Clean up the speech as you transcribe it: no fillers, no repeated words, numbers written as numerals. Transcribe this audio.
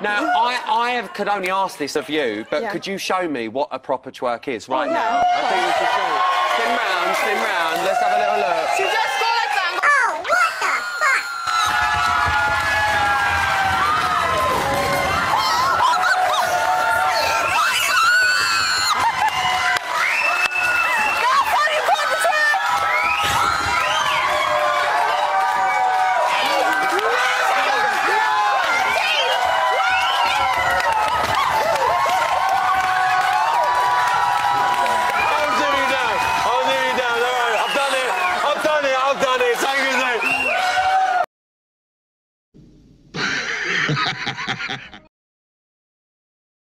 Now, could only ask this of you, but could you show me what a proper twerk is right now? I think we should show. Spin round, spin round. Let's have a little look. She just